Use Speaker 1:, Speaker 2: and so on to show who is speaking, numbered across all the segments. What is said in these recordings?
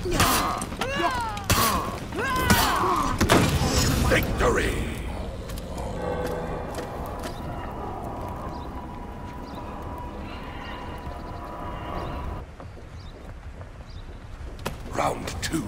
Speaker 1: Victory! Round 2.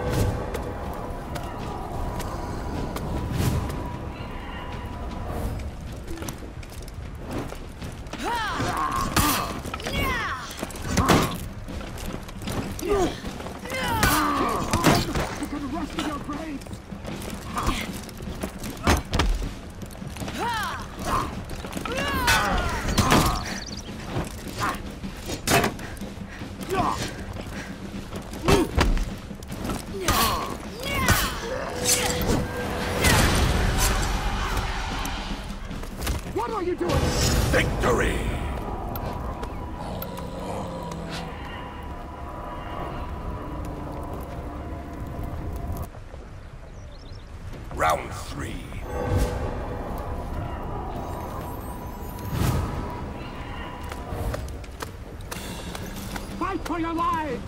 Speaker 2: What are you doing?
Speaker 1: Victory! Round 3.
Speaker 2: Fight for your lives!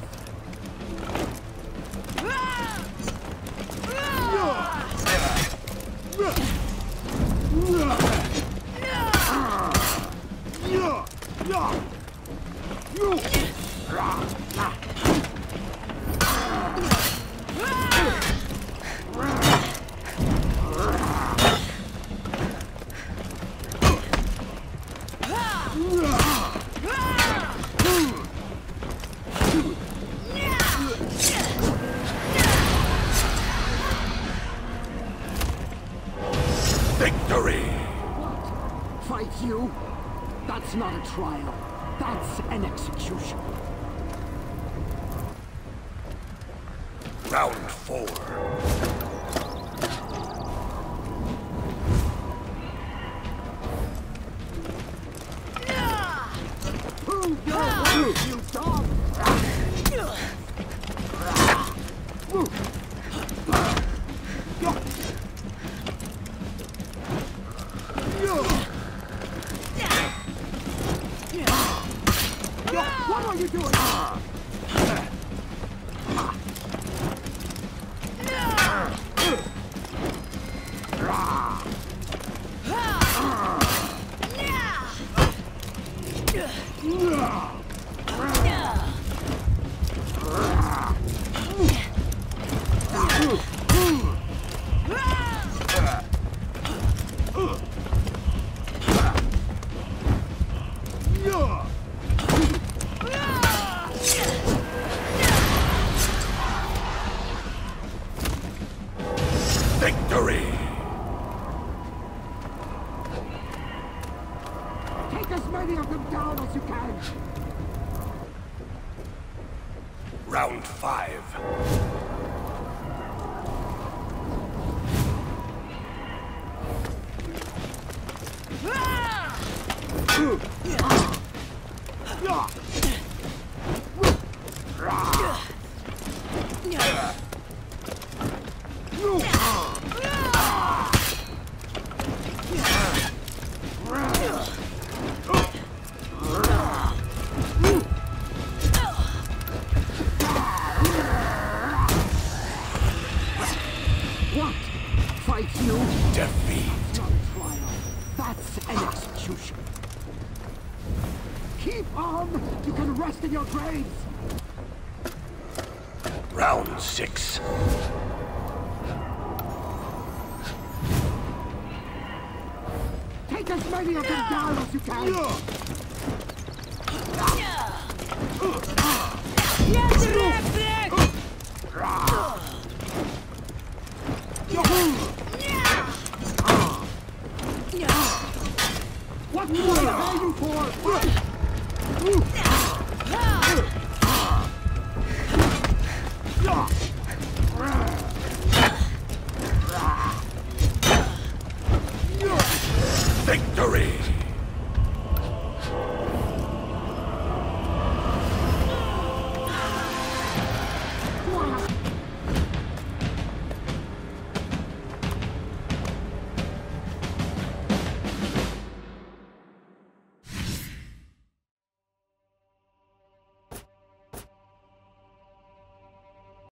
Speaker 1: Victory!
Speaker 2: Fight you? That's not a trial. That's an execution.
Speaker 1: Round 4.
Speaker 2: Prove your worth, you dog! What are you doing?
Speaker 1: Victory!
Speaker 2: Take as many of them down as you can!
Speaker 1: Round 5.
Speaker 2: What? Fight you?
Speaker 1: Defeat!
Speaker 2: That's not a trial. That's an execution. Keep on! You can rest in your graves!
Speaker 1: Round 6.
Speaker 2: Take as many of them down as you can! What more are you for?
Speaker 1: Victory!